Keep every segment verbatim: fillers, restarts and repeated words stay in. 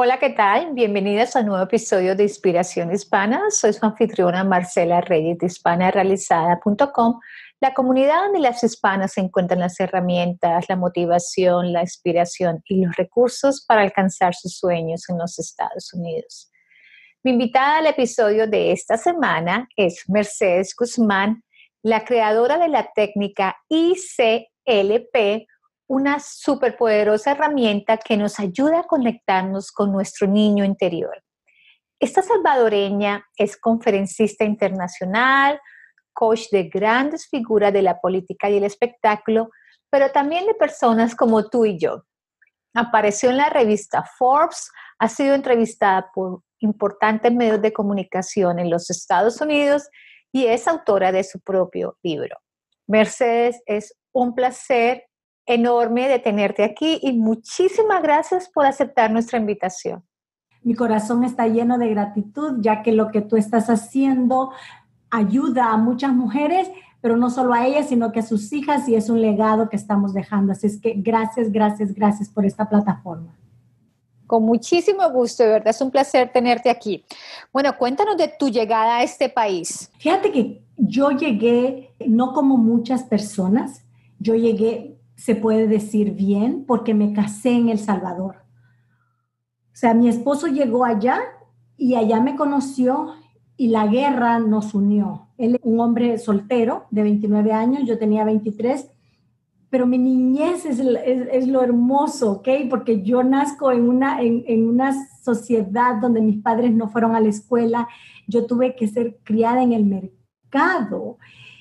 Hola, ¿qué tal? Bienvenidas a un nuevo episodio de Inspiración Hispana. Soy su anfitriona Marcela Reyes de hispana realizada punto com, la comunidad donde las hispanas encuentran las herramientas, la motivación, la inspiración y los recursos para alcanzar sus sueños en los Estados Unidos. Mi invitada al episodio de esta semana es Mercedes Guzmán, la creadora de la técnica I C L P, una superpoderosa herramienta que nos ayuda a conectarnos con nuestro niño interior. Esta salvadoreña es conferencista internacional, coach de grandes figuras de la política y el espectáculo, pero también de personas como tú y yo. Apareció en la revista Forbes, ha sido entrevistada por importantes medios de comunicación en los Estados Unidos y es autora de su propio libro. Mercedes, es un placer enorme de tenerte aquí y muchísimas gracias por aceptar nuestra invitación. Mi corazón está lleno de gratitud, ya que lo que tú estás haciendo ayuda a muchas mujeres, pero no solo a ellas, sino que a sus hijas, y es un legado que estamos dejando. Así es que gracias, gracias, gracias por esta plataforma. Con muchísimo gusto, de verdad es un placer tenerte aquí. Bueno, cuéntanos de tu llegada a este país. Fíjate que yo llegué, no como muchas personas, yo llegué, se puede decir bien, porque me casé en El Salvador. O sea, mi esposo llegó allá y allá me conoció y la guerra nos unió. Él es un hombre soltero de veintinueve años, yo tenía veintitrés, pero mi niñez es, es, es lo hermoso, ¿ok? Porque yo nazco en una, en, en una sociedad donde mis padres no fueron a la escuela, yo tuve que ser criada en el mercado,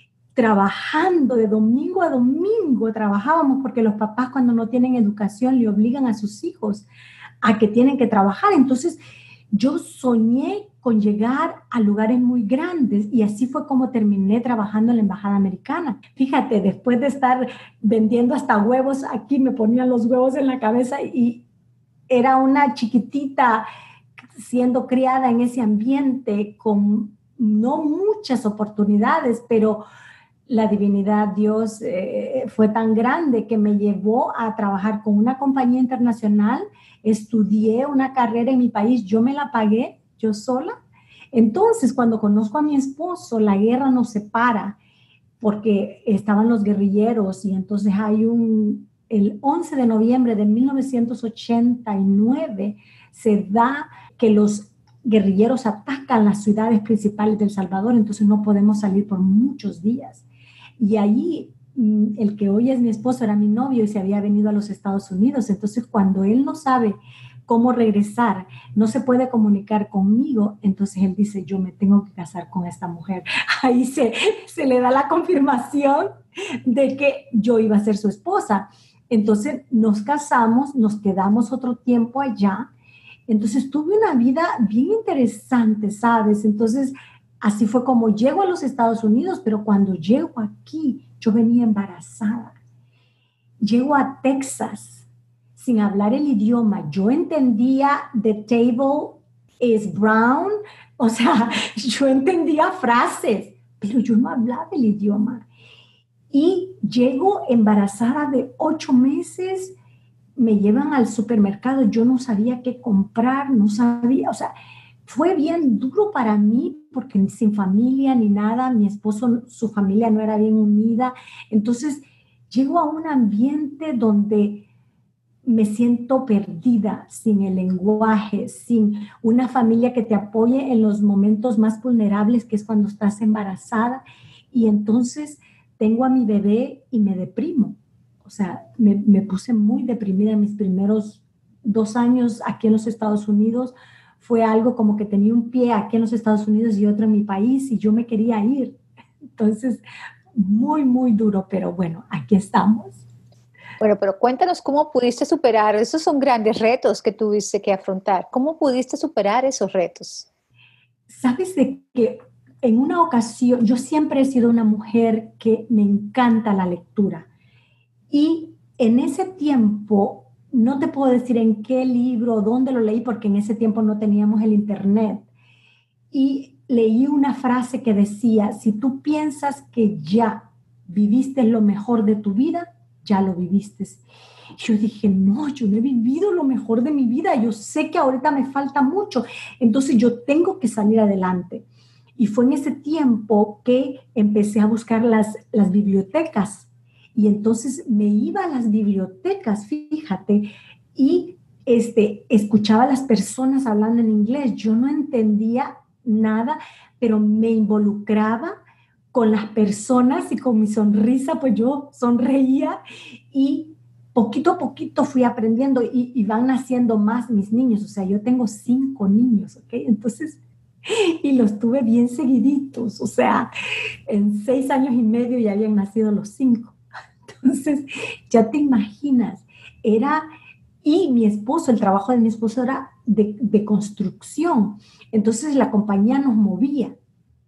trabajando de domingo a domingo, trabajábamos porque los papás cuando no tienen educación le obligan a sus hijos a que tienen que trabajar. Entonces yo soñé con llegar a lugares muy grandes y así fue como terminé trabajando en la Embajada Americana. Fíjate, después de estar vendiendo hasta huevos, aquí me ponían los huevos en la cabeza y era una chiquitita siendo criada en ese ambiente con no muchas oportunidades, pero la divinidad, Dios, eh, fue tan grande que me llevó a trabajar con una compañía internacional. Estudié una carrera en mi país, yo me la pagué, yo sola. Entonces, cuando conozco a mi esposo, la guerra nos separa porque estaban los guerrilleros y entonces hay un, el once de noviembre de mil novecientos ochenta y nueve se da que los guerrilleros atacan las ciudades principales de El Salvador, entonces no podemos salir por muchos días. Y allí el que hoy es mi esposo era mi novio y se había venido a los Estados Unidos. Entonces, cuando él no sabe cómo regresar, no se puede comunicar conmigo, entonces él dice, yo me tengo que casar con esta mujer. Ahí se, se le da la confirmación de que yo iba a ser su esposa. Entonces, nos casamos, nos quedamos otro tiempo allá. Entonces, tuve una vida bien interesante, ¿sabes? Entonces, así fue como llego a los Estados Unidos, pero cuando llego aquí, yo venía embarazada. Llego a Texas sin hablar el idioma. Yo entendía the table is brown, o sea, yo entendía frases, pero yo no hablaba el idioma. Y llego embarazada de ocho meses, me llevan al supermercado, yo no sabía qué comprar, no sabía, o sea, fue bien duro para mí porque sin familia ni nada, mi esposo, su familia no era bien unida. Entonces, llego a un ambiente donde me siento perdida, sin el lenguaje, sin una familia que te apoye en los momentos más vulnerables, que es cuando estás embarazada. Y entonces tengo a mi bebé y me deprimo. O sea, me, me puse muy deprimida en mis primeros dos años aquí en los Estados Unidos. Fue algo como que tenía un pie aquí en los Estados Unidos y otro en mi país y yo me quería ir. Entonces, muy, muy duro, pero bueno, aquí estamos. Bueno, pero cuéntanos cómo pudiste superar, esos son grandes retos que tuviste que afrontar. ¿Cómo pudiste superar esos retos? Sabes de que en una ocasión, yo siempre he sido una mujer que me encanta la lectura y en ese tiempo, no te puedo decir en qué libro, dónde lo leí, porque en ese tiempo no teníamos el internet. Y leí una frase que decía, si tú piensas que ya viviste lo mejor de tu vida, ya lo viviste. Yo dije, no, yo no he vivido lo mejor de mi vida, yo sé que ahorita me falta mucho, entonces yo tengo que salir adelante. Y fue en ese tiempo que empecé a buscar las, las bibliotecas. Y entonces me iba a las bibliotecas, fíjate, y este, escuchaba a las personas hablando en inglés. Yo no entendía nada, pero me involucraba con las personas y con mi sonrisa, pues yo sonreía y poquito a poquito fui aprendiendo y, y van naciendo más mis niños. O sea, yo tengo cinco niños, ¿ok? Entonces, y los tuve bien seguiditos. O sea, en seis años y medio ya habían nacido los cinco. Entonces, ya te imaginas, era, y mi esposo, el trabajo de mi esposo era de, de construcción. Entonces, la compañía nos movía.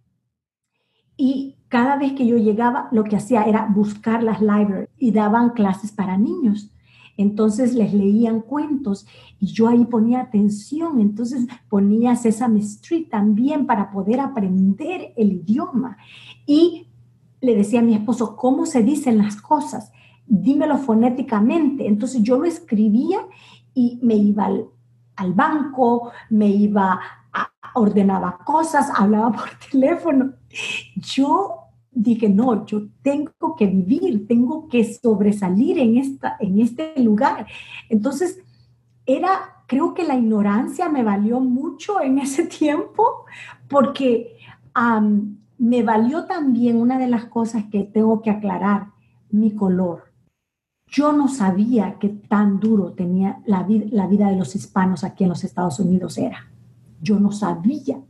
Y cada vez que yo llegaba, lo que hacía era buscar las libraries y daban clases para niños. Entonces les leían cuentos y yo ahí ponía atención. Entonces ponía Sesame Street también para poder aprender el idioma. Y le decía a mi esposo, ¿cómo se dicen las cosas? Dímelo fonéticamente. Entonces yo lo escribía y me iba al, al banco, me iba a, ordenaba cosas, hablaba por teléfono. Yo dije, no, yo tengo que vivir, tengo que sobresalir en, esta, en este lugar. Entonces, era, creo que la ignorancia me valió mucho en ese tiempo, porque um, me valió también una de las cosas que tengo que aclarar, mi color. Yo no sabía que tan duro tenía la, vid- la vida de los hispanos aquí en los Estados Unidos era. Yo no sabía.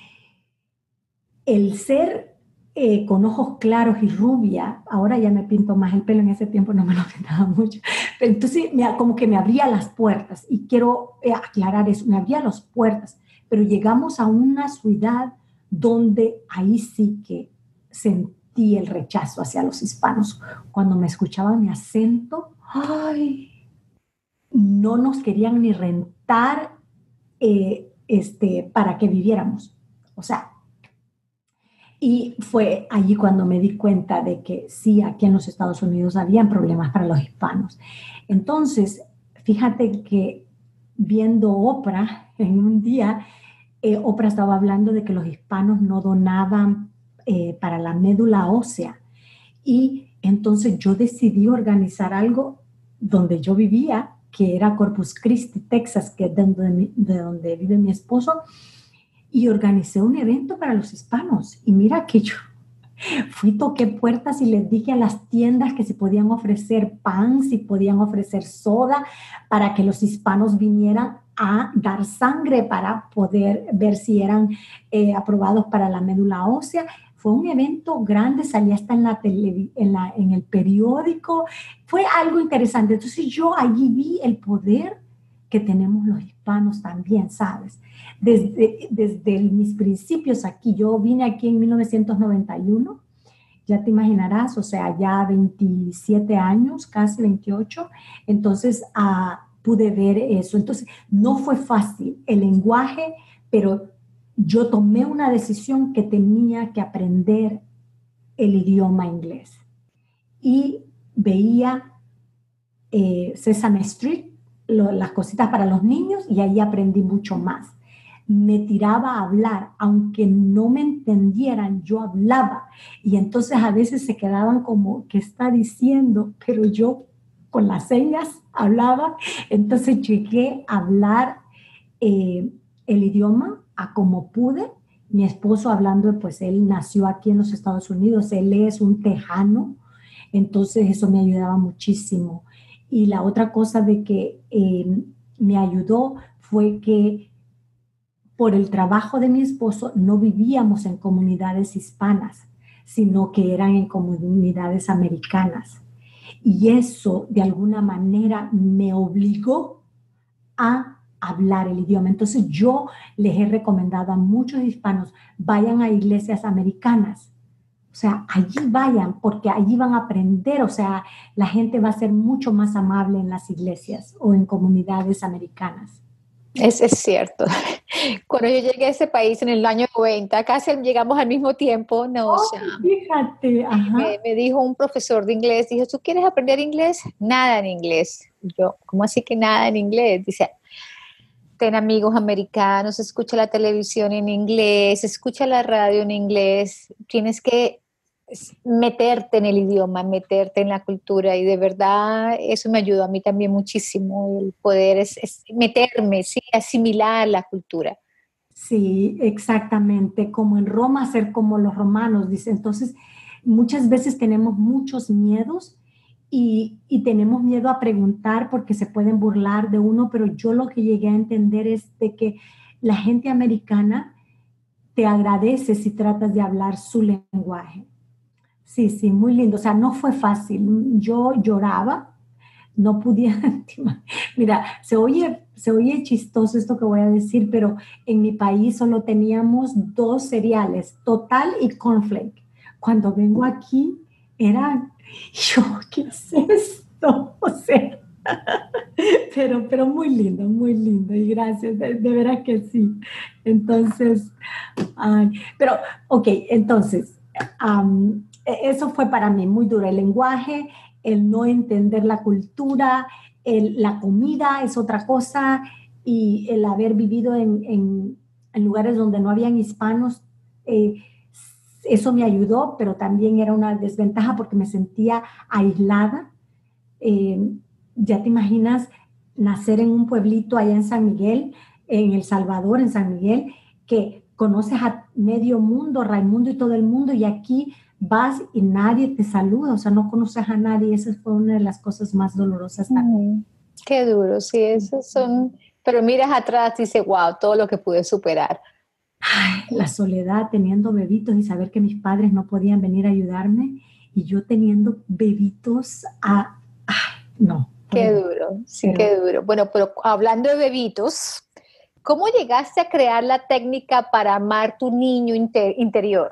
El ser eh, con ojos claros y rubia, ahora ya me pinto más el pelo, en ese tiempo no me lo pintaba mucho, pero entonces me, como que me abría las puertas, y quiero eh, aclarar eso, me abría las puertas, pero llegamos a una ciudad donde ahí sí que sentí el rechazo hacia los hispanos. Cuando me escuchaban mi acento, ¡ay! No nos querían ni rentar eh, este, para que viviéramos. O sea, y fue allí cuando me di cuenta de que sí, aquí en los Estados Unidos habían problemas para los hispanos. Entonces, fíjate que viendo Oprah en un día, eh, Oprah estaba hablando de que los hispanos no donaban eh, para la médula ósea. Y entonces yo decidí organizar algo donde yo vivía, que era Corpus Christi, Texas, que es de donde, de donde vive mi esposo, y organicé un evento para los hispanos. Y mira que yo fui, toqué puertas y les dije a las tiendas que si podían ofrecer pan, si podían ofrecer soda, para que los hispanos vinieran a dar sangre para poder ver si eran eh, aprobados para la médula ósea. Fue un evento grande, salía hasta en, la tele, en, la, en el periódico. Fue algo interesante. Entonces yo allí vi el poder que tenemos los hispanos también, ¿sabes? Desde, desde mis principios aquí, yo vine aquí en mil novecientos noventa y uno, ya te imaginarás, o sea, ya veintisiete años, casi veintiocho, entonces uh, pude ver eso. Entonces, no fue fácil el lenguaje, pero yo tomé una decisión que tenía que aprender el idioma inglés. Y veía eh, Sesame Street, lo, las cositas para los niños, y ahí aprendí mucho más. Me tiraba a hablar, aunque no me entendieran, yo hablaba, y entonces a veces se quedaban como, ¿qué está diciendo? Pero yo con las señas hablaba. Entonces llegué a hablar eh, el idioma a como pude. Mi esposo hablando, pues él nació aquí en los Estados Unidos, él es un tejano, entonces eso me ayudaba muchísimo. Y la otra cosa de que eh, me ayudó fue que por el trabajo de mi esposo no vivíamos en comunidades hispanas, sino que eran en comunidades americanas. Y eso de alguna manera me obligó a hablar el idioma. Entonces yo les he recomendado a muchos hispanos, vayan a iglesias americanas. O sea, allí vayan, porque allí van a aprender. O sea, la gente va a ser mucho más amable en las iglesias o en comunidades americanas. Es, es cierto. Cuando yo llegué a ese país en el año noventa, casi llegamos al mismo tiempo, no, o Oh, sea, fíjate, me, ajá. me dijo un profesor de inglés, dijo, ¿tú quieres aprender inglés? Nada en inglés. Y yo, ¿cómo así que nada en inglés? Dice, ten amigos americanos, escucha la televisión en inglés, escucha la radio en inglés, tienes que meterte en el idioma, meterte en la cultura y de verdad eso me ayudó a mí también muchísimo, el poder es, es meterme, sí, asimilar la cultura. Sí, exactamente, como en Roma, ser como los romanos, dice. Entonces, muchas veces tenemos muchos miedos y, y tenemos miedo a preguntar porque se pueden burlar de uno, pero yo lo que llegué a entender es de que la gente americana te agradece si tratas de hablar su lenguaje. Sí, sí, muy lindo. O sea, no fue fácil. Yo lloraba, no podía. Mira, se oye, se oye chistoso esto que voy a decir, pero en mi país solo teníamos dos cereales, Total y Cornflake. Cuando vengo aquí, era, yo, ¿qué es esto? O sea, pero, pero muy lindo, muy lindo. Y gracias, de, de veras que sí. Entonces, ay, pero, ok, entonces, um, eso fue para mí muy duro. El lenguaje, el no entender la cultura, el, la comida es otra cosa y el haber vivido en, en, en lugares donde no habían hispanos, eh, eso me ayudó, pero también era una desventaja porque me sentía aislada. Eh, ya te imaginas nacer en un pueblito allá en San Miguel, en El Salvador, en San Miguel, que conoces a medio mundo, Raimundo y todo el mundo, y aquí vas y nadie te saluda, o sea, no conoces a nadie. Esa fue una de las cosas más dolorosas también. Mm, qué duro, sí, esos son, pero miras atrás y dices, wow, todo lo que pude superar. Ay, la soledad teniendo bebitos y saber que mis padres no podían venir a ayudarme y yo teniendo bebitos a... Ay, no, Qué horrible. duro, sí, Pero qué duro. Bueno, pero hablando de bebitos, ¿cómo llegaste a crear la técnica para amar tu niño inter- interior?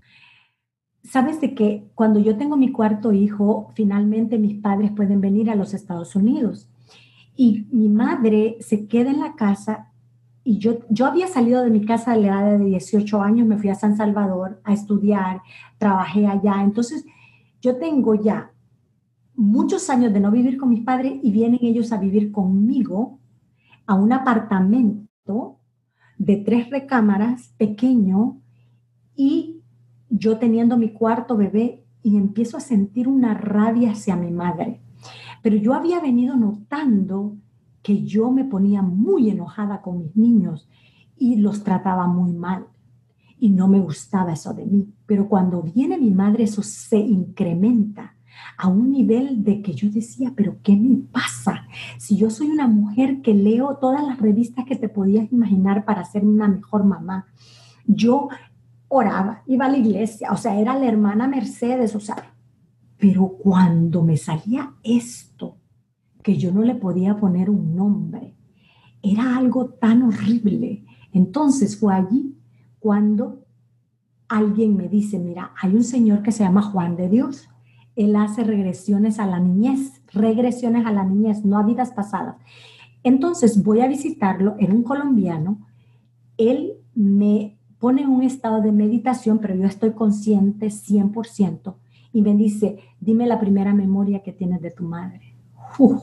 sabes de que cuando yo tengo mi cuarto hijo, finalmente mis padres pueden venir a los Estados Unidos y mi madre se queda en la casa y yo, yo había salido de mi casa a la edad de dieciocho años, me fui a San Salvador a estudiar, trabajé allá, entonces yo tengo ya muchos años de no vivir con mis padres y vienen ellos a vivir conmigo a un apartamento de tres recámaras pequeño y yo teniendo mi cuarto bebé y empiezo a sentir una rabia hacia mi madre. Pero yo había venido notando que yo me ponía muy enojada con mis niños y los trataba muy mal. Y no me gustaba eso de mí. Pero cuando viene mi madre, eso se incrementa a un nivel de que yo decía, pero ¿qué me pasa? Si yo soy una mujer que leo todas las revistas que te podías imaginar para ser una mejor mamá, yo oraba, iba a la iglesia, o sea, era la hermana Mercedes, o sea, pero cuando me salía esto, que yo no le podía poner un nombre, era algo tan horrible. Entonces fue allí cuando alguien me dice, mira, hay un señor que se llama Juan de Dios. Él hace regresiones a la niñez, regresiones a la niñez, no a vidas pasadas. Entonces voy a visitarlo, era un colombiano, él me pone en un estado de meditación, pero yo estoy consciente cien por ciento y me dice, dime la primera memoria que tienes de tu madre. Uf,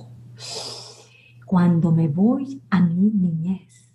cuando me voy a mi niñez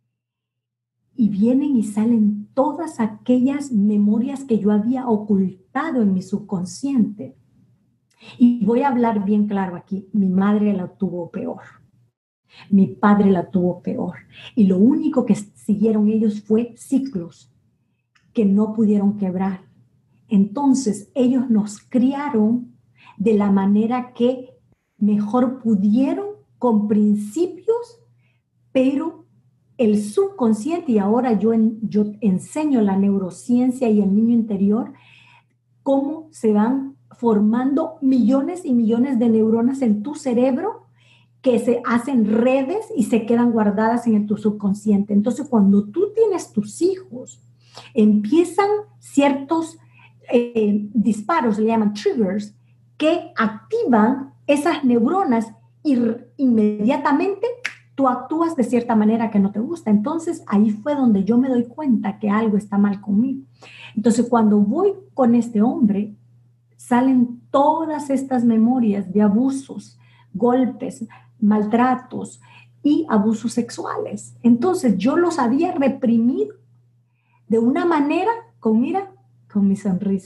y vienen y salen todas aquellas memorias que yo había ocultado en mi subconsciente. Y voy a hablar bien claro aquí, mi madre la tuvo peor. Mi padre la tuvo peor. Y lo único que siguieron ellos fue ciclos que no pudieron quebrar. Entonces, ellos nos criaron de la manera que mejor pudieron, con principios, pero el subconsciente, y ahora yo, en, yo enseño la neurociencia y el niño interior, cómo se van formando millones y millones de neuronas en tu cerebro que se hacen redes y se quedan guardadas en tu subconsciente. Entonces, cuando tú tienes tus hijos, empiezan ciertos eh, disparos, le llaman triggers, que activan esas neuronas y inmediatamente tú actúas de cierta manera que no te gusta. Entonces ahí fue donde yo me doy cuenta que algo está mal conmigo. Entonces cuando voy con este hombre, salen todas estas memorias de abusos, golpes, maltratos y abusos sexuales. Entonces yo los había reprimido de una manera, con mira, con mi sonrisa,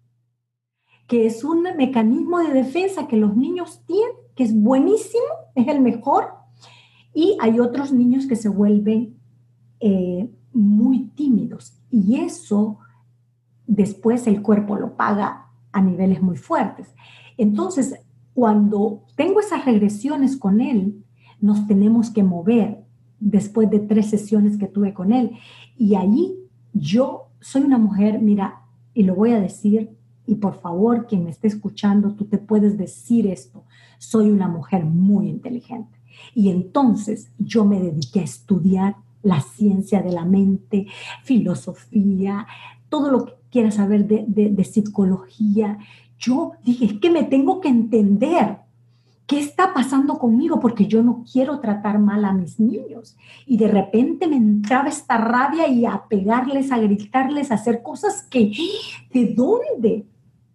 que es un mecanismo de defensa que los niños tienen, que es buenísimo, es el mejor. Y hay otros niños que se vuelven eh, muy tímidos y eso después el cuerpo lo paga a niveles muy fuertes. Entonces, cuando tengo esas regresiones con él, nos tenemos que mover después de tres sesiones que tuve con él. Y allí yo soy una mujer, mira, y lo voy a decir, y por favor, quien me esté escuchando, tú te puedes decir esto, soy una mujer muy inteligente. Y entonces yo me dediqué a estudiar la ciencia de la mente, filosofía, todo lo que quieras saber de, de, de psicología. Yo dije, es que me tengo que entender qué está pasando conmigo porque yo no quiero tratar mal a mis niños. Y de repente me entraba esta rabia y a pegarles, a gritarles, a hacer cosas que, ¿de dónde?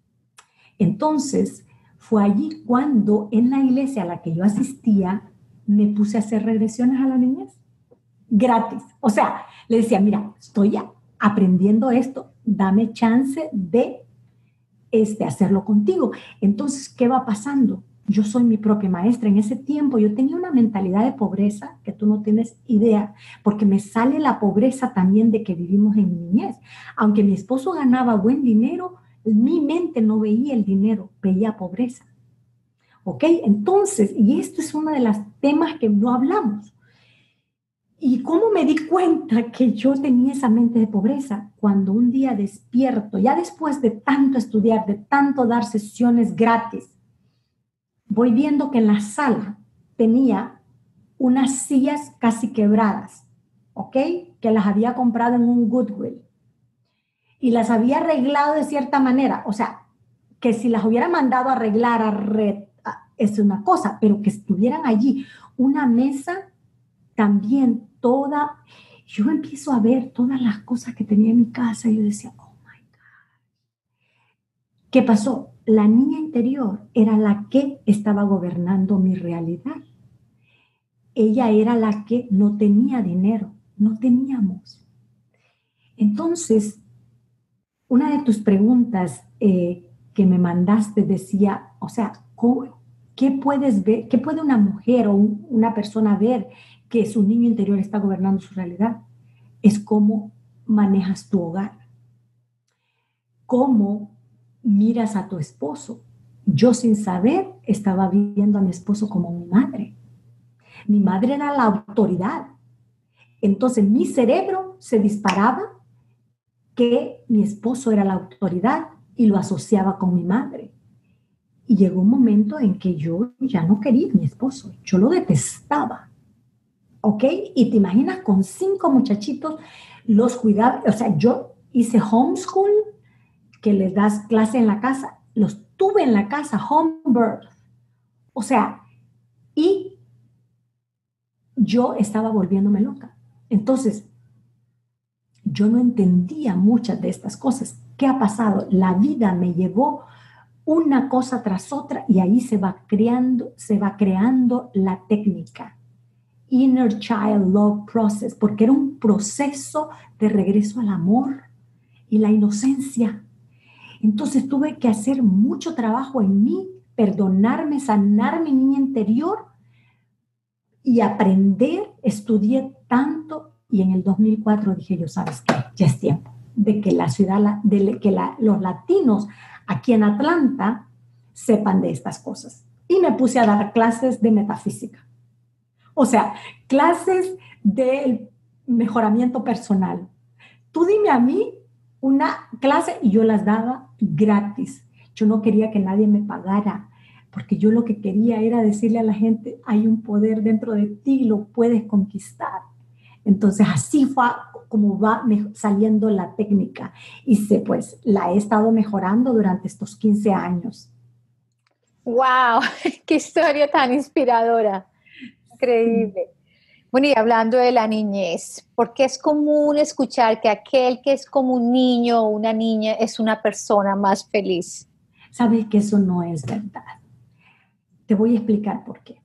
Entonces, fue allí cuando en la iglesia a la que yo asistía, me puse a hacer regresiones a la niñez. Gratis. O sea, le decía, mira, estoy aprendiendo esto, dame chance de este, hacerlo contigo. Entonces, ¿qué va pasando? Yo soy mi propia maestra. En ese tiempo yo tenía una mentalidad de pobreza que tú no tienes idea, porque me sale la pobreza también de que vivimos en mi niñez. Aunque mi esposo ganaba buen dinero, mi mente no veía el dinero, veía pobreza. ¿Ok? Entonces, y esto es uno de los temas que no hablamos. ¿Y cómo me di cuenta que yo tenía esa mente de pobreza? Cuando un día despierto, ya después de tanto estudiar, de tanto dar sesiones gratis, voy viendo que en la sala tenía unas sillas casi quebradas, ¿ok? Que las había comprado en un Goodwill y las había arreglado de cierta manera. O sea, que si las hubiera mandado a arreglar, a re, a, es una cosa, pero que estuvieran allí. Una mesa también toda, yo empiezo a ver todas las cosas que tenía en mi casa y yo decía, oh my God. ¿Qué pasó? La niña interior era la que estaba gobernando mi realidad. Ella era la que no tenía dinero, no teníamos. Entonces, una de tus preguntas eh, que me mandaste decía, o sea, ¿qué puedes ver? ¿Qué puede una mujer o un, una persona ver que su niño interior está gobernando su realidad? Es cómo manejas tu hogar, cómo miras a tu esposo. Yo sin saber estaba viendo a mi esposo como mi madre. Mi madre era la autoridad. Entonces mi cerebro se disparaba que mi esposo era la autoridad y lo asociaba con mi madre. Y llegó un momento en que yo ya no quería a mi esposo, yo lo detestaba. ¿Ok? Y te imaginas con cinco muchachitos, los cuidaba, o sea, yo hice homeschool, que les das clase en la casa, los tuve en la casa, home birth. O sea, y yo estaba volviéndome loca. Entonces, yo no entendía muchas de estas cosas. ¿Qué ha pasado? La vida me llevó una cosa tras otra y ahí se va creando, se va creando la técnica. Inner Child Love Process, porque era un proceso de regreso al amor y la inocencia. Entonces tuve que hacer mucho trabajo en mí, perdonarme, sanar mi niña interior y aprender. Estudié tanto y en el dos mil cuatro dije yo, ¿sabes qué? Ya es tiempo de que la ciudad, de que la, los latinos aquí en Atlanta sepan de estas cosas. Y me puse a dar clases de metafísica. O sea, clases de mejoramiento personal. Tú dime a mí una clase y yo las daba gratis. Yo no quería que nadie me pagara, porque yo lo que quería era decirle a la gente, hay un poder dentro de ti, lo puedes conquistar. Entonces así fue como va saliendo la técnica y se, pues la he estado mejorando durante estos quince años. ¡Wow! ¡Qué historia tan inspiradora! Increíble. Bueno, y hablando de la niñez, porque es común escuchar que aquel que es como un niño o una niña es una persona más feliz. Sabes que eso no es verdad. Te voy a explicar por qué.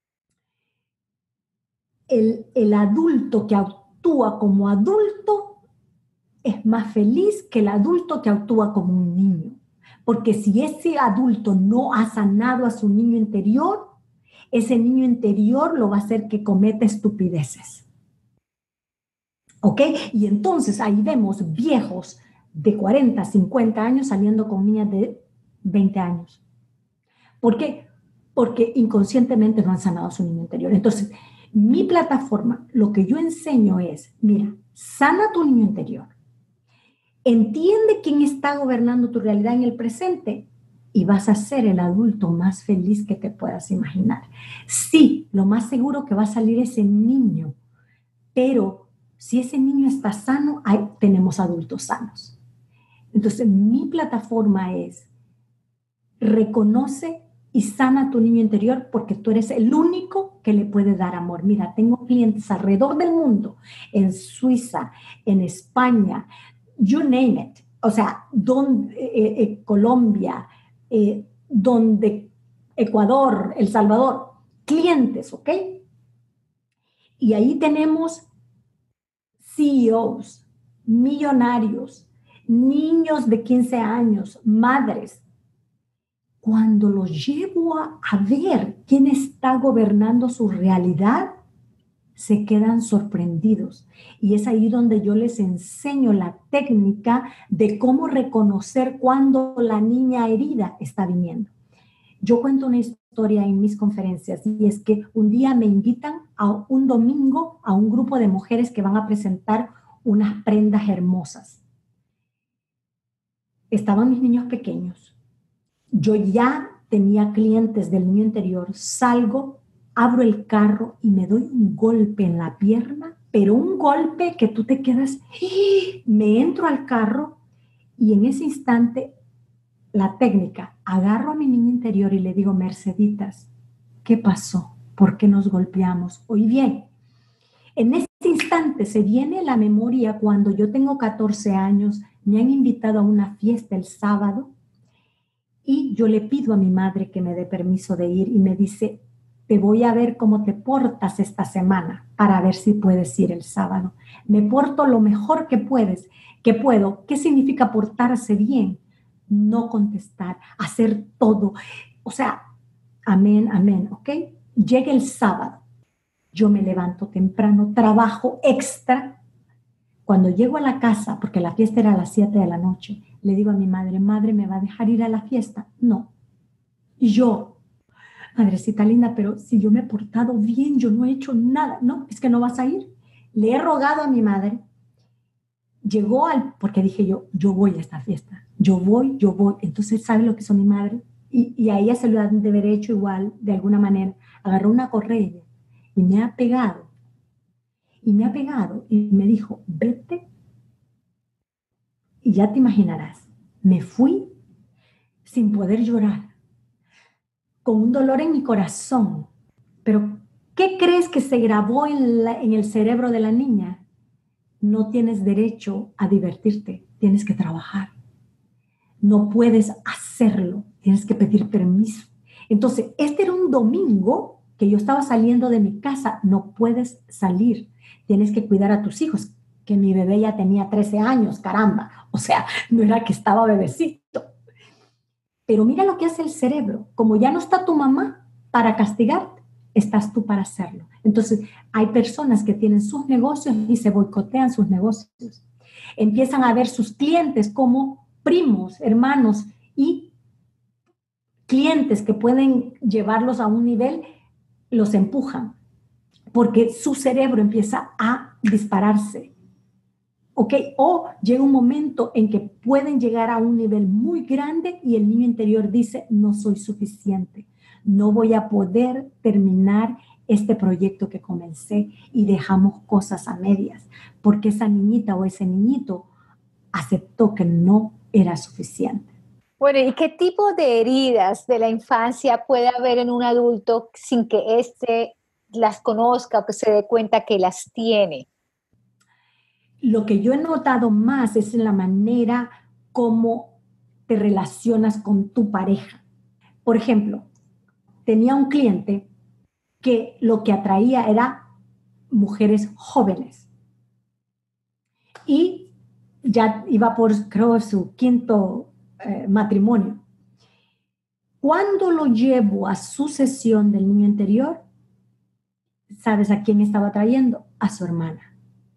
El, el adulto que actúa como adulto es más feliz que el adulto que actúa como un niño. Porque si ese adulto no ha sanado a su niño interior, ese niño interior lo va a hacer que cometa estupideces. ¿Ok? Y entonces ahí vemos viejos de cuarenta, cincuenta años saliendo con niñas de veinte años. ¿Por qué? Porque inconscientemente no han sanado a su niño interior. Entonces, mi plataforma, lo que yo enseño es, mira, sana tu niño interior. Entiende quién está gobernando tu realidad en el presente y vas a ser el adulto más feliz que te puedas imaginar. Sí, lo más seguro que va a salir ese niño, pero si ese niño está sano, ahí tenemos adultos sanos. Entonces, mi plataforma es reconoce y sana tu niño interior porque tú eres el único que le puede dar amor. Mira, tengo clientes alrededor del mundo, en Suiza, en España, you name it, o sea, donde, eh, eh, Colombia, eh, donde Ecuador, El Salvador, clientes, ¿ok? Y ahí tenemos C E Os, millonarios, niños de quince años, madres. Cuando los llevo a, a ver quién está gobernando su realidad, se quedan sorprendidos. Y es ahí donde yo les enseño la técnica de cómo reconocer cuando la niña herida está viniendo. Yo cuento una historia en mis conferencias y es que un día me invitan a un domingo a un grupo de mujeres que van a presentar unas prendas hermosas. Estaban mis niños pequeños. Yo ya tenía clientes del niño interior, salgo, abro el carro y me doy un golpe en la pierna, pero un golpe que tú te quedas, me entro al carro y en ese instante la técnica, agarro a mi niño interior y le digo, Merceditas, ¿qué pasó? ¿Por qué nos golpeamos? Hoy bien, en ese instante se viene la memoria cuando yo tengo catorce años, me han invitado a una fiesta el sábado y yo le pido a mi madre que me dé permiso de ir y me dice, te voy a ver cómo te portas esta semana para ver si puedes ir el sábado. Me porto lo mejor que puedes, que puedo. ¿Qué significa portarse bien? No contestar, hacer todo. O sea, amén, amén, ¿ok? Llega el sábado, yo me levanto temprano, trabajo extra. Cuando llego a la casa, porque la fiesta era a las siete de la noche, le digo a mi madre, madre, ¿me va a dejar ir a la fiesta? No. Y yo, madrecita linda, pero si yo me he portado bien, yo no he hecho nada. No, es que no vas a ir. Le he rogado a mi madre. Llegó al, porque dije yo, yo voy a esta fiesta. Yo voy, yo voy. Entonces, ¿sabe lo que hizo mi madre? Y, y a ella se lo han de haber hecho igual, de alguna manera. Agarró una correa y me ha pegado. Y me ha pegado y me dijo, vete. Y ya te imaginarás, me fui sin poder llorar, con un dolor en mi corazón. Pero, ¿qué crees que se grabó en, la, en el cerebro de la niña? No tienes derecho a divertirte, tienes que trabajar. No puedes hacerlo, tienes que pedir permiso. Entonces, este era un domingo que yo estaba saliendo de mi casa, no puedes salir, tienes que cuidar a tus hijos, que mi bebé ya tenía trece años, caramba, o sea, no era que estaba bebecito. Pero mira lo que hace el cerebro, como ya no está tu mamá para castigarte, estás tú para hacerlo. Entonces, hay personas que tienen sus negocios y se boicotean sus negocios. Empiezan a ver sus clientes como primos, hermanos y clientes que pueden llevarlos a un nivel, los empujan, porque su cerebro empieza a dispararse. ¿Ok? O llega un momento en que pueden llegar a un nivel muy grande y el niño interior dice, no soy suficiente, no voy a poder terminar este proyecto que comencé y dejamos cosas a medias, porque esa niñita o ese niñito aceptó que no era suficiente. Bueno, ¿y qué tipo de heridas de la infancia puede haber en un adulto sin que éste las conozca o que se dé cuenta que las tiene? Lo que yo he notado más es en la manera como te relacionas con tu pareja. Por ejemplo, tenía un cliente que lo que atraía era mujeres jóvenes. Y ya iba por, creo, su quinto eh, matrimonio. Cuando lo llevo a su sesión del niño interior, ¿sabes a quién estaba trayendo? A su hermana.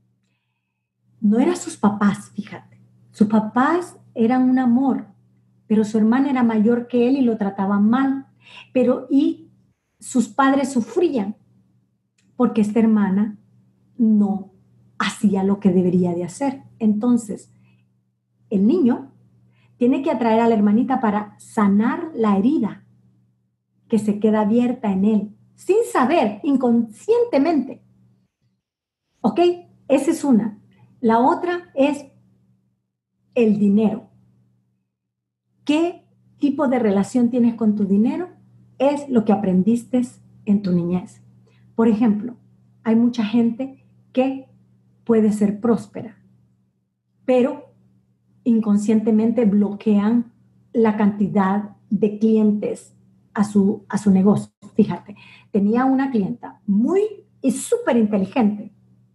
No eran sus papás, fíjate. Sus papás eran un amor, pero su hermana era mayor que él y lo trataba mal. Pero y sus padres sufrían porque esta hermana no hacía lo que debería de hacer. Entonces, el niño tiene que atraer a la hermanita para sanar la herida que se queda abierta en él, sin saber, inconscientemente. ¿Ok? Esa es una. La otra es el dinero. ¿Qué tipo de relación tienes con tu dinero? Es lo que aprendiste en tu niñez. Por ejemplo, hay mucha gente que puede ser próspera, pero inconscientemente bloquean la cantidad de clientes a su, a su negocio. Fíjate, tenía una clienta muy y súper inteligente,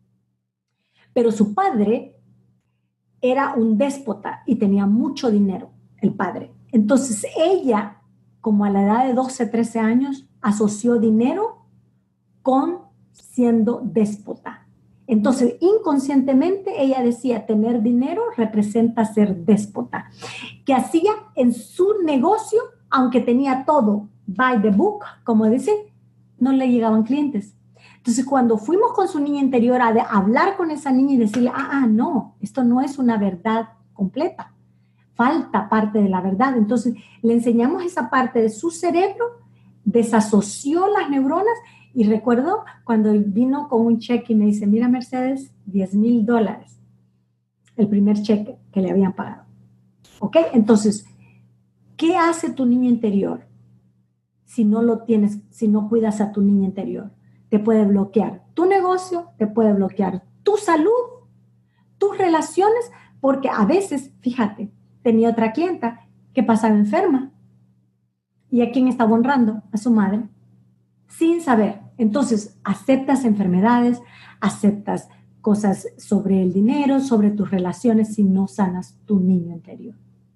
pero su padre era un déspota y tenía mucho dinero, el padre. Entonces ella, como a la edad de doce, trece años, asoció dinero con siendo déspota. Entonces, inconscientemente, ella decía, tener dinero representa ser déspota. Que hacía en su negocio, aunque tenía todo by the book, como dicen, no le llegaban clientes. Entonces, cuando fuimos con su niña interior a, de, a hablar con esa niña y decirle, ah, ah, no, esto no es una verdad completa, falta parte de la verdad. Entonces, le enseñamos esa parte de su cerebro, desasoció las neuronas. Y recuerdo cuando vino con un cheque y me dice, mira Mercedes, diez mil dólares, el primer cheque que le habían pagado. ¿Ok? Entonces, ¿qué hace tu niño interior si no lo tienes, si no cuidas a tu niño interior? Te puede bloquear tu negocio, te puede bloquear tu salud, tus relaciones, porque a veces, fíjate, tenía otra clienta que pasaba enferma. ¿Y a quién estaba honrando? A su madre, sin saber. Entonces, aceptas enfermedades, aceptas cosas sobre el dinero, sobre tus relaciones si no sanas tu niño interior.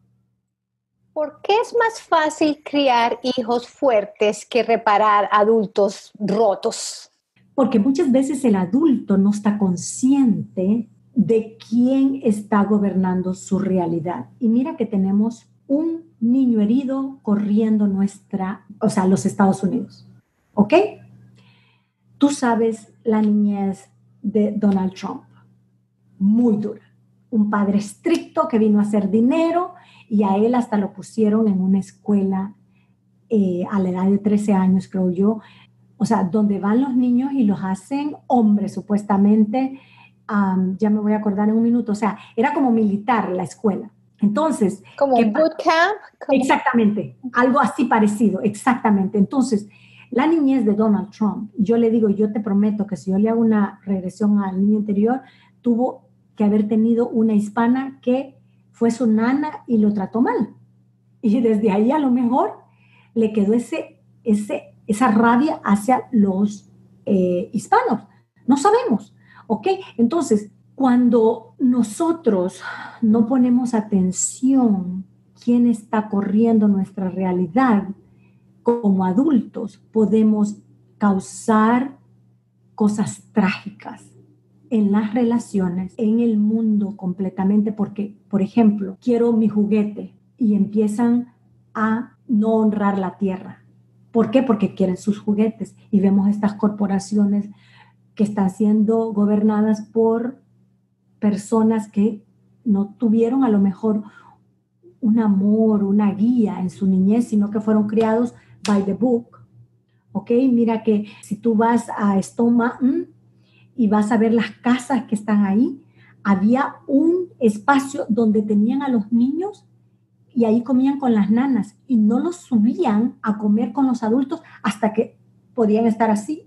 ¿Por qué es más fácil criar hijos fuertes que reparar adultos rotos? Porque muchas veces el adulto no está consciente de quién está gobernando su realidad. Y mira que tenemos un niño herido corriendo nuestra, o sea, los Estados Unidos. ¿Ok? Tú sabes la niñez de Donald Trump, muy dura. Un padre estricto que vino a hacer dinero y a él hasta lo pusieron en una escuela eh, a la edad de trece años, creo yo. O sea, donde van los niños y los hacen hombres, supuestamente. Um, ya me voy a acordar en un minuto. O sea, era como militar la escuela. Entonces... ¿Como un bootcamp? Exactamente, algo así parecido, exactamente. Entonces, la niñez de Donald Trump, yo le digo, yo te prometo que si yo le hago una regresión al niño interior, tuvo que haber tenido una hispana que fue su nana y lo trató mal. Y desde ahí a lo mejor le quedó ese, ese, esa rabia hacia los eh, hispanos. No sabemos, ¿ok? Entonces, cuando nosotros no ponemos atención quién está corriendo nuestra realidad, como adultos podemos causar cosas trágicas en las relaciones, en el mundo completamente, porque, por ejemplo, quiero mi juguete y empiezan a no honrar la tierra. ¿Por qué? Porque quieren sus juguetes y vemos estas corporaciones que están siendo gobernadas por personas que no tuvieron a lo mejor un amor, una guía en su niñez, sino que fueron criados by the book. ¿Ok? Mira que si tú vas a Stone Mountain y vas a ver las casas que están ahí, había un espacio donde tenían a los niños y ahí comían con las nanas y no los subían a comer con los adultos hasta que podían estar así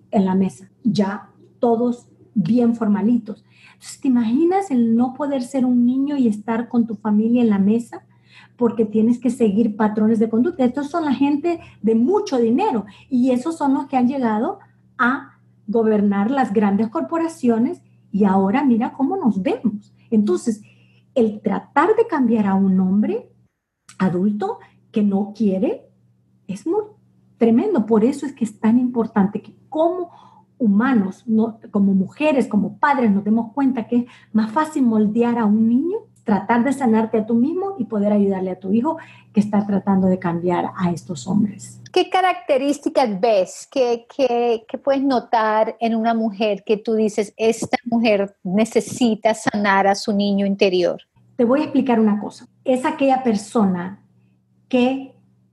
en la mesa, ya todos bien formalitos. Entonces, ¿te imaginas el no poder ser un niño y estar con tu familia en la mesa? Porque tienes que seguir patrones de conducta. Estos son la gente de mucho dinero y esos son los que han llegado a gobernar las grandes corporaciones y ahora mira cómo nos vemos. Entonces, el tratar de cambiar a un hombre adulto que no quiere es muy tremendo. Por eso es que es tan importante que como humanos, no, como mujeres, como padres, nos demos cuenta que es más fácil moldear a un niño, tratar de sanarte a tú mismo y poder ayudarle a tu hijo que está tratando de cambiar a estos hombres. ¿Qué características ves que, que, que puedes notar en una mujer que tú dices, esta mujer necesita sanar a su niño interior? Te voy a explicar una cosa. Es aquella persona que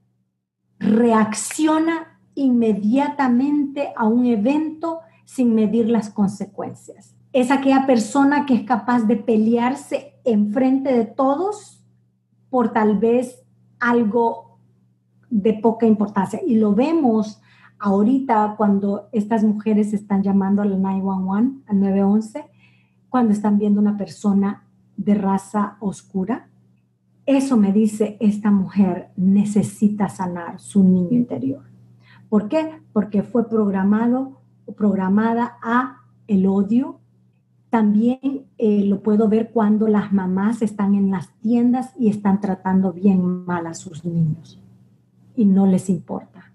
reacciona inmediatamente a un evento sin medir las consecuencias. Es aquella persona que es capaz de pelearse enfrente de todos por tal vez algo de poca importancia. Y lo vemos ahorita cuando estas mujeres están llamando al nueve uno uno, al nueve once, cuando están viendo una persona de raza oscura. Eso me dice, esta mujer necesita sanar su niño interior. ¿Por qué? Porque fue programado o programada a el odio. También eh, lo puedo ver cuando las mamás están en las tiendas y están tratando bien mal a sus niños y no les importa.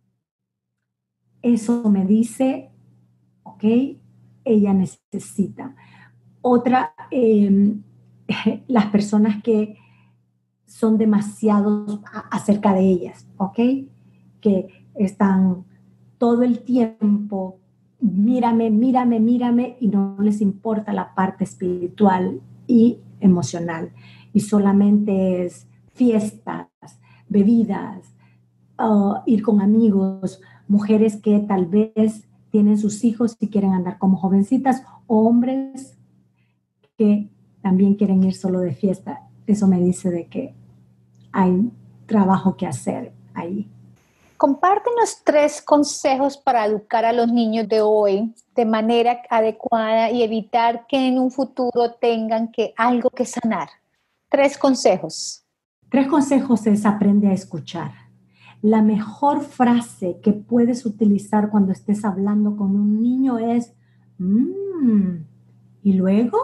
Eso me dice, ok, ella necesita. Otra, eh, las personas que son demasiado acerca de ellas, ¿ok? Que están todo el tiempo, mírame, mírame, mírame, y no les importa la parte espiritual y emocional. Y solamente es fiestas, bebidas, uh, ir con amigos, mujeres que tal vez tienen sus hijos y quieren andar como jovencitas, hombres que también quieren ir solo de fiesta. Eso me dice de que hay trabajo que hacer ahí. Compártenos tres consejos para educar a los niños de hoy de manera adecuada y evitar que en un futuro tengan que, algo que sanar. Tres consejos. Tres consejos es aprende a escuchar. La mejor frase que puedes utilizar cuando estés hablando con un niño es mmm, y luego,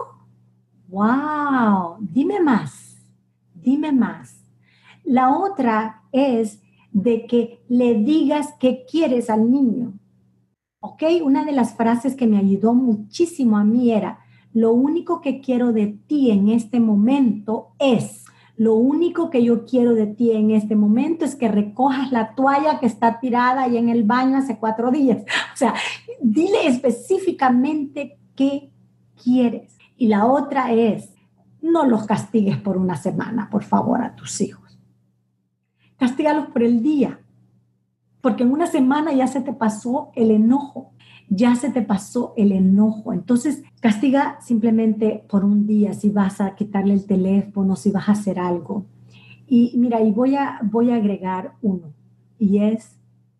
wow, dime más, dime más. La otra es de que le digas qué quieres al niño. ¿Ok? Una de las frases que me ayudó muchísimo a mí era, lo único que quiero de ti en este momento es, lo único que yo quiero de ti en este momento es que recojas la toalla que está tirada ahí en el baño hace cuatro días. O sea, dile específicamente qué quieres. Y la otra es, no los castigues por una semana, por favor, a tus hijos. Castígalos por el día, porque en una semana ya se te pasó el enojo, ya se te pasó el enojo. Entonces, castiga simplemente por un día, si vas a quitarle el teléfono, si vas a hacer algo. Y mira, y voy a, voy a agregar uno, y es,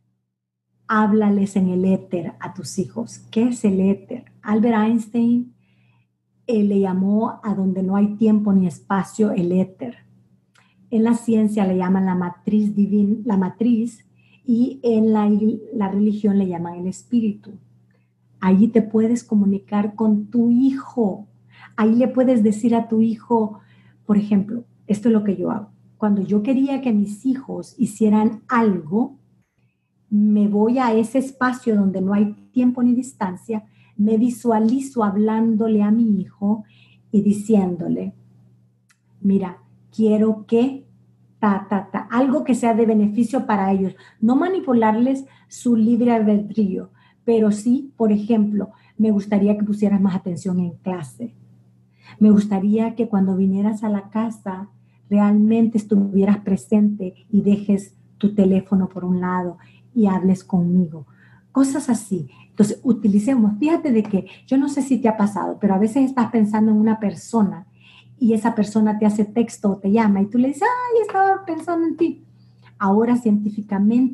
háblales en el éter a tus hijos. ¿Qué es el éter? Albert Einstein eh, le llamó a donde no hay tiempo ni espacio el éter. En la ciencia le llaman la matriz divina, la matriz, y en la, la religión le llaman el espíritu. Allí te puedes comunicar con tu hijo. Ahí le puedes decir a tu hijo, por ejemplo, esto es lo que yo hago. Cuando yo quería que mis hijos hicieran algo, me voy a ese espacio donde no hay tiempo ni distancia, me visualizo hablándole a mi hijo y diciéndole, mira, quiero que, ta, ta, ta, algo que sea de beneficio para ellos. No manipularles su libre albedrío, pero sí, por ejemplo, me gustaría que pusieras más atención en clase. Me gustaría que cuando vinieras a la casa realmente estuvieras presente y dejes tu teléfono por un lado y hables conmigo. Cosas así. Entonces, utilicemos. Fíjate de que yo no sé si te ha pasado, pero a veces estás pensando en una persona y esa persona te hace texto o te llama y tú le dices, ay, estaba pensando en ti. Ahora científicamente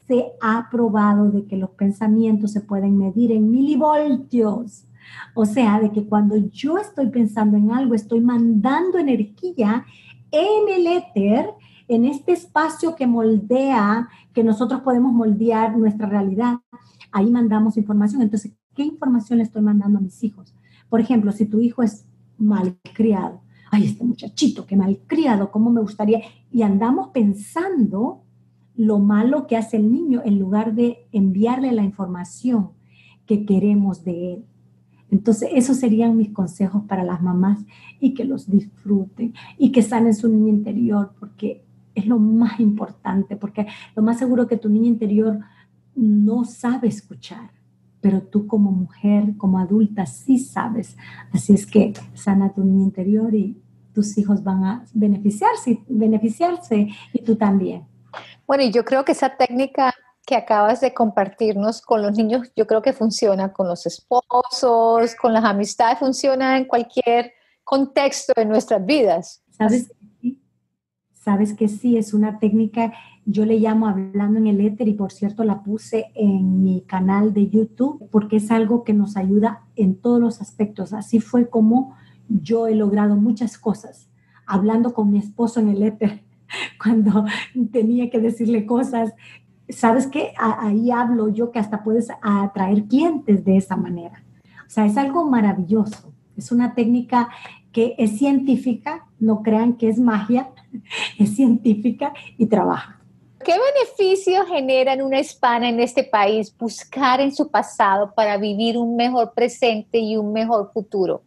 se ha probado de que los pensamientos se pueden medir en milivoltios. O sea, de que cuando yo estoy pensando en algo, estoy mandando energía en el éter, en este espacio que moldea, que nosotros podemos moldear nuestra realidad. Ahí mandamos información. Entonces, ¿qué información le estoy mandando a mis hijos? Por ejemplo, si tu hijo es malcriado, ay, este muchachito, qué malcriado, cómo me gustaría, y andamos pensando lo malo que hace el niño en lugar de enviarle la información que queremos de él. Entonces, esos serían mis consejos para las mamás, y que los disfruten y que sanen su niño interior, porque es lo más importante, porque lo más seguro que tu niño interior no sabe escuchar, pero tú como mujer, como adulta, sí sabes. Así es que sana tu niño interior y tus hijos van a beneficiarse, beneficiarse y tú también. Bueno, y yo creo que esa técnica que acabas de compartirnos con los niños, yo creo que funciona con los esposos, con las amistades, funciona en cualquier contexto de nuestras vidas. ¿Sabes? Sabes que sí, es una técnica, yo le llamo hablando en el éter, y por cierto la puse en mi canal de YouTube, porque es algo que nos ayuda en todos los aspectos. Así fue como yo he logrado muchas cosas, hablando con mi esposo en el éter, cuando tenía que decirle cosas. ¿Sabes qué? Ahí hablo yo que hasta puedes atraer clientes de esa manera. O sea, es algo maravilloso. Es una técnica que es científica, no crean que es magia, es científica y trabaja. ¿Qué beneficio genera en una hispana en este país buscar en su pasado para vivir un mejor presente y un mejor futuro?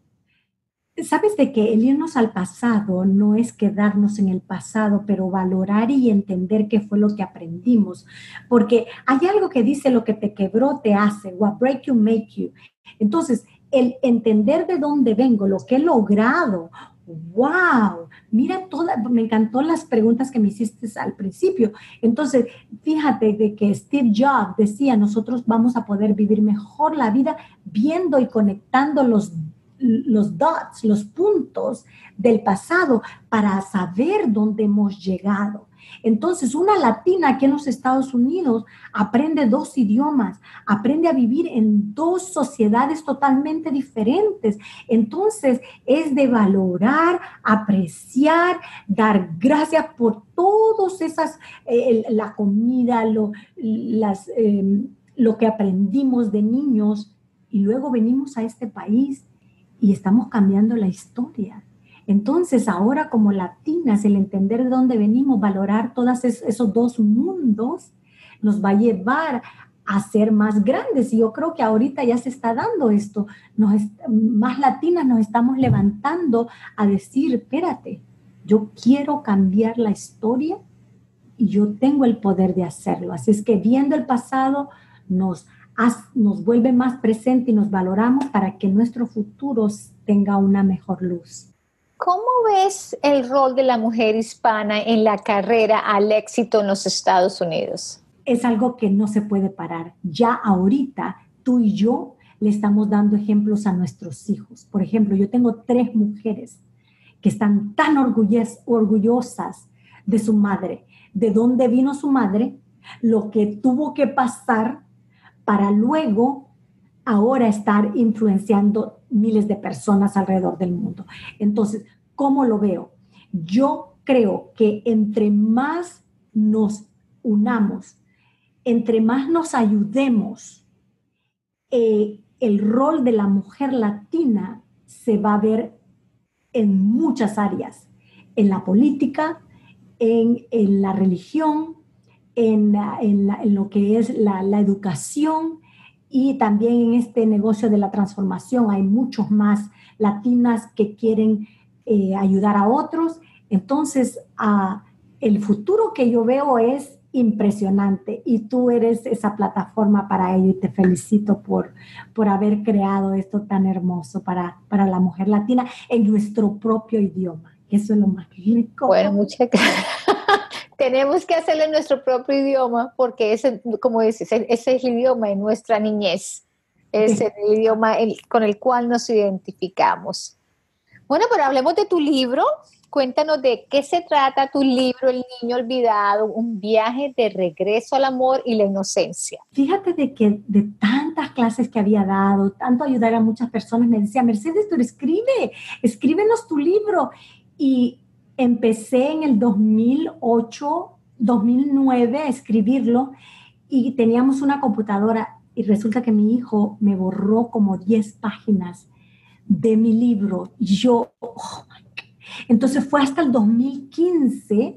Sabes de que el irnos al pasado no es quedarnos en el pasado, pero valorar y entender qué fue lo que aprendimos. Porque hay algo que dice: lo que te quebró te hace, what break you make you. Entonces, el entender de dónde vengo, lo que he logrado, wow, mira toda, me encantó las preguntas que me hiciste al principio. Entonces, fíjate de que Steve Jobs decía: nosotros vamos a poder vivir mejor la vida viendo y conectando los los dots, los puntos del pasado para saber dónde hemos llegado. Entonces, una latina aquí en los Estados Unidos aprende dos idiomas, aprende a vivir en dos sociedades totalmente diferentes. Entonces, es de valorar, apreciar, dar gracias por todas esas, eh, la comida, lo, las, eh, lo que aprendimos de niños, y luego venimos a este país y estamos cambiando la historia. Entonces, ahora como latinas, el entender de dónde venimos, valorar todos esos dos mundos, nos va a llevar a ser más grandes. Y yo creo que ahorita ya se está dando esto. Nos, más latinas nos estamos levantando a decir: espérate, yo quiero cambiar la historia y yo tengo el poder de hacerlo. Así es que viendo el pasado nos nos vuelve más presente y nos valoramos para que nuestro futuro tenga una mejor luz. ¿Cómo ves el rol de la mujer hispana en la carrera al éxito en los Estados Unidos? Es algo que no se puede parar. Ya ahorita tú y yo le estamos dando ejemplos a nuestros hijos. Por ejemplo, yo tengo tres mujeres que están tan orgullosas de su madre, de dónde vino su madre, lo que tuvo que pasar para luego ahora estar influenciando miles de personas alrededor del mundo. Entonces, ¿cómo lo veo? Yo creo que entre más nos unamos, entre más nos ayudemos, eh, el rol de la mujer latina se va a ver en muchas áreas, en la política, en, en la religión, En, la, en, la, en lo que es la, la educación, y también en este negocio de la transformación. Hay muchos más latinas que quieren eh, ayudar a otros. Entonces, uh, el futuro que yo veo es impresionante, y tú eres esa plataforma para ello, y te felicito por, por haber creado esto tan hermoso para, para la mujer latina en nuestro propio idioma. Eso es lo más rico. Bueno, muchas gracias. Tenemos que hacerlo en nuestro propio idioma, porque ese, como dices, ese es el idioma de nuestra niñez, es sí. el idioma el, con el cual nos identificamos. Bueno, pero hablemos de tu libro. cuéntanos de qué se trata tu libro, El niño olvidado, un viaje de regreso al amor y la inocencia. Fíjate de que de tantas clases que había dado, tanto ayudar a muchas personas, me decía, Mercedes, pero escribe, escríbenos tu libro. Y empecé en el dos mil ocho, dos mil nueve a escribirlo y teníamos una computadora y resulta que mi hijo me borró como diez páginas de mi libro. Y yo, oh my God. Entonces fue hasta el dos mil quince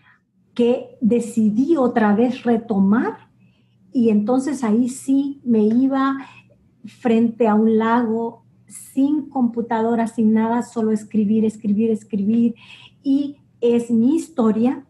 que decidí otra vez retomar y entonces ahí sí me iba frente a un lago sin computadora, sin nada, solo escribir, escribir, escribir. Y es mi historia,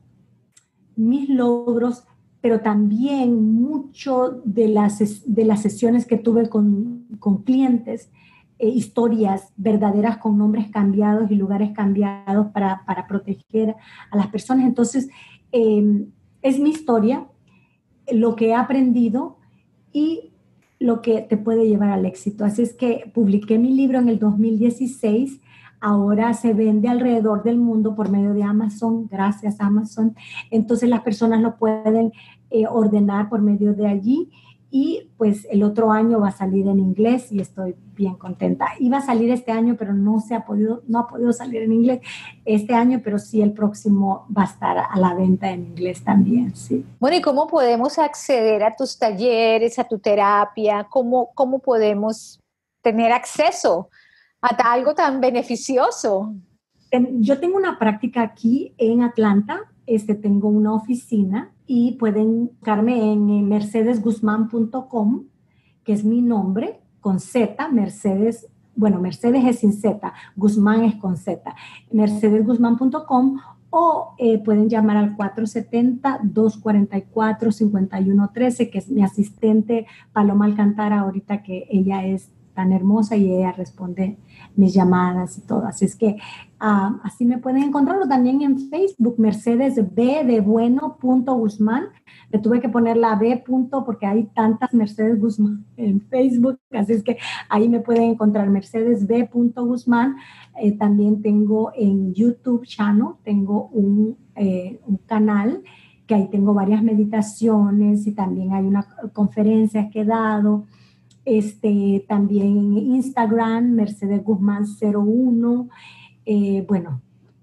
mis logros, pero también mucho de las, de las sesiones que tuve con, con clientes, eh, historias verdaderas con nombres cambiados y lugares cambiados para, para proteger a las personas. Entonces, eh, es mi historia, lo que he aprendido y lo que te puede llevar al éxito. Así es que publiqué mi libro en el dos mil dieciséis. Ahora se vende alrededor del mundo por medio de Amazon, gracias a Amazon. Entonces las personas lo pueden eh, ordenar por medio de allí y pues el otro año va a salir en inglés y estoy bien contenta. Iba a salir este año, pero no se ha podido, no ha podido salir en inglés este año, pero sí el próximo va a estar a la venta en inglés también, sí. Bueno, ¿y cómo podemos acceder a tus talleres, a tu terapia? ¿Cómo, cómo podemos tener acceso a algo tan beneficioso? Yo tengo una práctica aquí en Atlanta, este, tengo una oficina y pueden buscarme en mercedes guzmán punto com, que es mi nombre, con Z, Mercedes, bueno, Mercedes es sin Z, Guzmán es con Z, mercedes guzmán punto com o eh, pueden llamar al cuatro siete cero, dos cuatro cuatro, cinco uno uno uno tres, que es mi asistente Paloma Alcantara, ahorita que ella es tan hermosa y ella responde mis llamadas y todo. Así es que uh, así me pueden encontrarlo también en Facebook, Mercedes B de bueno punto Guzmán. Le tuve que poner la B punto porque hay tantas Mercedes Guzmán en Facebook, así es que ahí me pueden encontrar Mercedes B punto Guzmán. Eh, también tengo en YouTube channel, tengo un, eh, un canal que ahí tengo varias meditaciones y también hay una conferencia que he dado. Este, también en Instagram, Mercedes Guzmán cero uno, eh, bueno,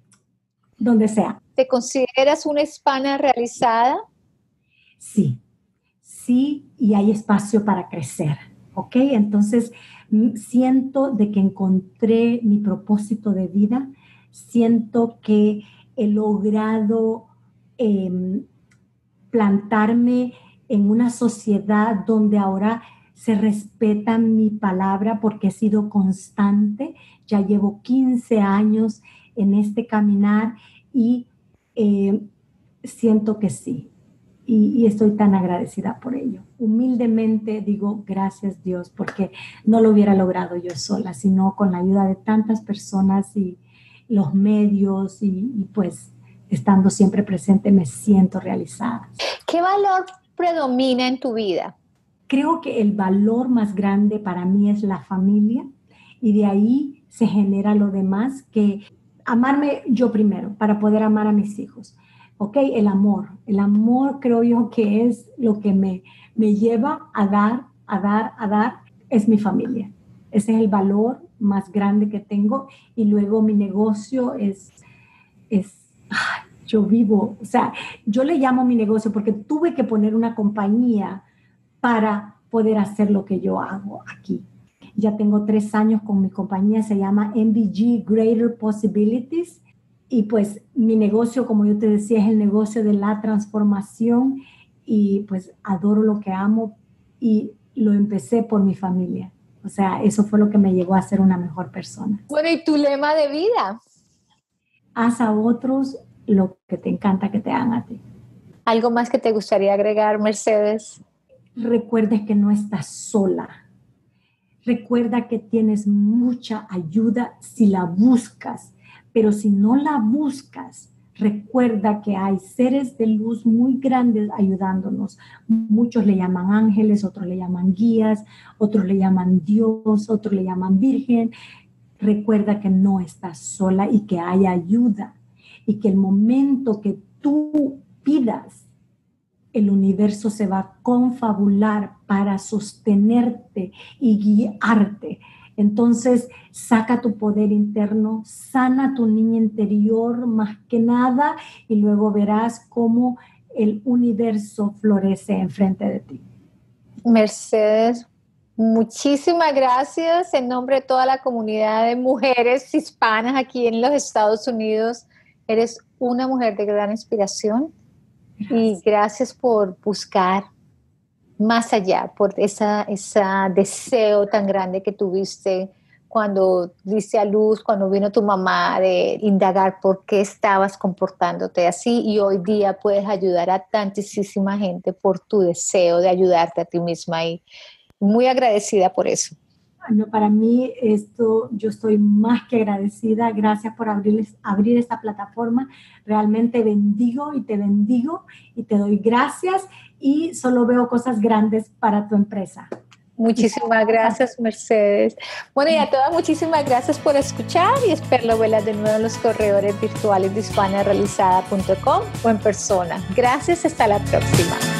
donde sea. ¿Te consideras una hispana realizada? Sí, sí, y hay espacio para crecer, ¿ok? Entonces, siento de que encontré mi propósito de vida, siento que he logrado eh, plantarme en una sociedad donde ahora se respeta mi palabra porque he sido constante. Ya llevo quince años en este caminar y eh, siento que sí. Y, y estoy tan agradecida por ello. Humildemente digo gracias Dios porque no lo hubiera logrado yo sola, sino con la ayuda de tantas personas y los medios y, y pues estando siempre presente me siento realizada. ¿Qué valor predomina en tu vida? Creo que el valor más grande para mí es la familia y de ahí se genera lo demás, que amarme yo primero para poder amar a mis hijos. ¿Ok? El amor. El amor creo yo que es lo que me, me lleva a dar, a dar, a dar. Es mi familia. Ese es el valor más grande que tengo y luego mi negocio es, es ay, yo vivo, o sea, yo le llamo mi negocio porque tuve que poner una compañía para poder hacer lo que yo hago aquí. Ya tengo tres años con mi compañía, se llama M B G Greater Possibilities y pues mi negocio, como yo te decía, es el negocio de la transformación y pues adoro lo que amo y lo empecé por mi familia. O sea, eso fue lo que me llevó a ser una mejor persona. Bueno, ¿y tu lema de vida? Haz a otros lo que te encanta que te hagan a ti. ¿Algo más que te gustaría agregar, Mercedes? Recuerda que no estás sola. Recuerda que tienes mucha ayuda si la buscas, pero si no la buscas, recuerda que hay seres de luz muy grandes ayudándonos. Muchos le llaman ángeles, otros le llaman guías, otros le llaman Dios, otros le llaman Virgen. Recuerda que no estás sola y que hay ayuda. y que el momento que tú pidas, el universo se va a confabular para sostenerte y guiarte. Entonces, saca tu poder interno, sana tu niña interior más que nada y luego verás cómo el universo florece enfrente de ti. Mercedes, muchísimas gracias en nombre de toda la comunidad de mujeres hispanas aquí en los Estados Unidos. Eres una mujer de gran inspiración. Gracias. Y gracias por buscar más allá, por esa, ese deseo tan grande que tuviste cuando diste a luz, cuando vino tu mamá, de indagar por qué estabas comportándote así, y hoy día puedes ayudar a tantísima gente por tu deseo de ayudarte a ti misma, y muy agradecida por eso. No, para mí esto, yo estoy más que agradecida. Gracias por abrirles, abrir esta plataforma. Realmente bendigo y te bendigo y te doy gracias y solo veo cosas grandes para tu empresa. Muchísimas gracias, Mercedes. Bueno, y a todas, muchísimas gracias por escuchar y espero verlas de nuevo en los corredores virtuales de hispana realizada punto com o en persona. Gracias, hasta la próxima.